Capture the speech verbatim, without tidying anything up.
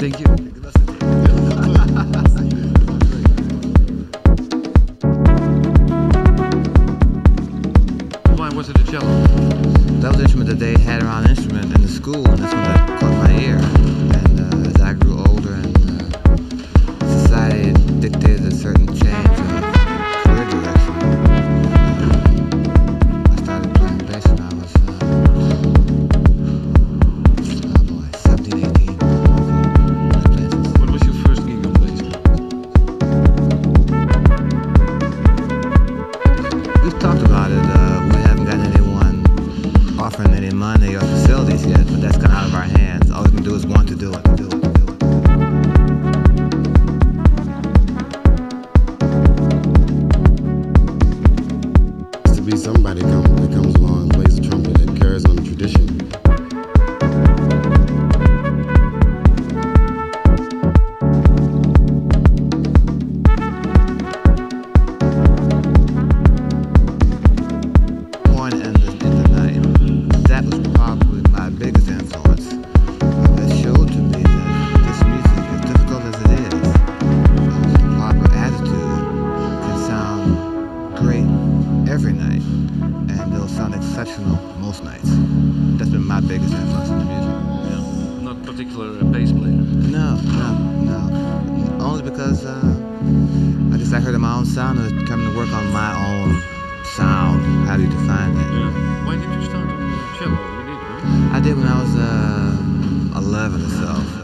Thank you. Why was it a cello? That was the instrument that they had around instrument in the school, and that's when that caught my ear. And uh, as I grew older and uh, society dictated a certain change of career direction, uh, I started playing bass when I was, uh, oh boy, seventeen, eighteen. What was your first gig on bass? We've talked about it. Uh, we haven't gotten anyone offering any money or facilities yet, but that's kind of out of our hands. All we can do is want to do it, to do it, to do it. To be somebody come, that comes along and plays the trumpet and carries on the tradition. Born in the, in the night, that was probably my biggest influence. That showed to me that this music, as difficult as it is, with the proper attitude, can sound great every night, and it'll sound exceptional most nights. That's been my biggest influence in the music. Yeah. Not particular a bass player. No, no, no. Only because uh, I guess I heard my own sound and was coming to work on my own sound. How do you define that? Yeah. Why did you start on the cello? You did, right? I did when I was uh, eleven or so.